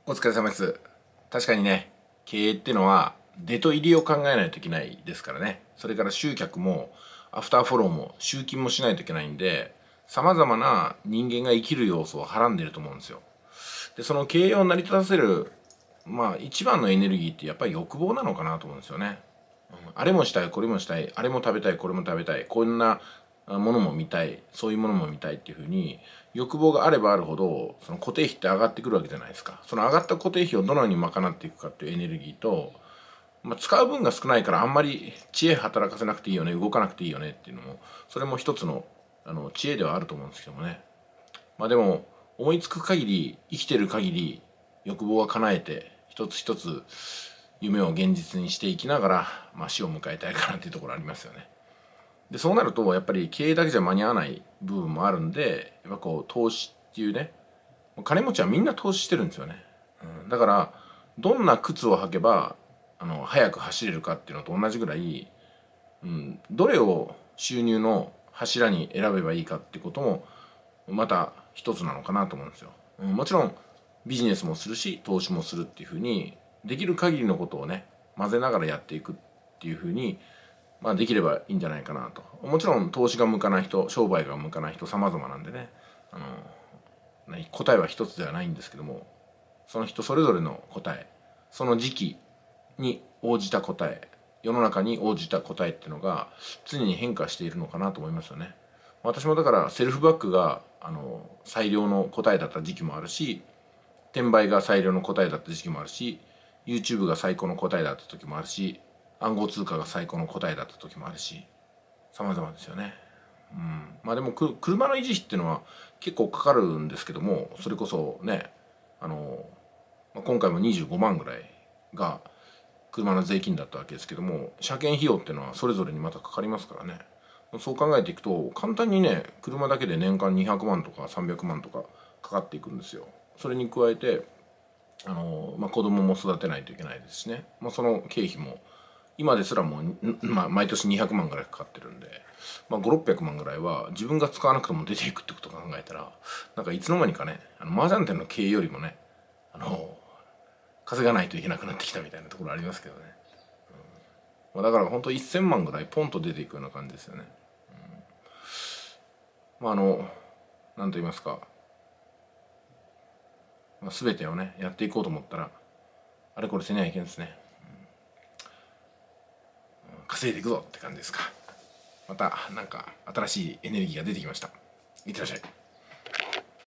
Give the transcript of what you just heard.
お疲れ様です。確かにね、経営っていうのは出と入りを考えないといけないですからね。それから集客もアフターフォローも集金もしないといけないんで、様々な人間が生きる要素をはらんでると思うんですよ。で、その経営を成り立たせる、一番のエネルギーってやっぱり欲望なのかなと思うんですよね。あれもしたい、これもしたい、あれも食べたい、これも食べたい、こんなものも見たい、そういうものも見たいっていうふうに欲望があればあるほどその固定費って上がってくるわけじゃないですか。その上がった固定費をどのように賄っていくかっていうエネルギーと、使う分が少ないからあんまり知恵働かせなくていいよね、動かなくていいよねっていうのも、それも一つの知恵ではあると思うんですけどもね。でも思いつく限り生きてる限り欲望は叶えて一つ一つ夢を現実にしていきながら、死を迎えたいかなっていうところありますよね。でそうなるとやっぱり経営だけじゃ間に合わない部分もあるんで、やっぱこう投資っていうね、金持ちはみんな投資してるんですよね。だからどんな靴を履けば速く走れるかっていうのと同じぐらい、どれを収入の柱に選べばいいかってこともまた一つなのかなと思うんですよ。もちろんビジネスもするし投資もするっていうふうにできる限りのことをね混ぜながらやっていくっていうふうに、できればいいんじゃないかなと。もちろん投資が向かない人、商売が向かない人様々なんでね、答えは一つではないんですけども、その人それぞれの答え、その時期に応じた答え、世の中に応じた答えっていうのが常に変化しているのかなと思いますよね。私もだからセルフバックが最良の答えだった時期もあるし、転売が最良の答えだった時期もあるし、 YouTube が最高の答えだった時もあるし、暗号通貨が最高の答えだった時もあるし、様々ですよね。でも車の維持費っていうのは結構かかるんですけども、それこそね、今回も25万ぐらいが車の税金だったわけですけども、車検費用っていうのはそれぞれにまたかかりますからね。そう考えていくと簡単にね、車だけで年間200万とか300万とかかかっていくんですよ。それに加えて子供も育てないといけないですしね、その経費も今ですらもう、毎年200万ぐらいかかってるんで、5、600万ぐらいは自分が使わなくても出ていくってことを考えたら、なんかいつの間にかね、麻雀店の経営よりもね、稼がないといけなくなってきたみたいなところありますけどね。だから本当1000万ぐらいポンと出ていくような感じですよね。なんと言いますか、全てをねやっていこうと思ったらあれこれせにゃいけんですね。稼いでいくぞって感じですか。またなんか新しいエネルギーが出てきました。いってらっしゃい。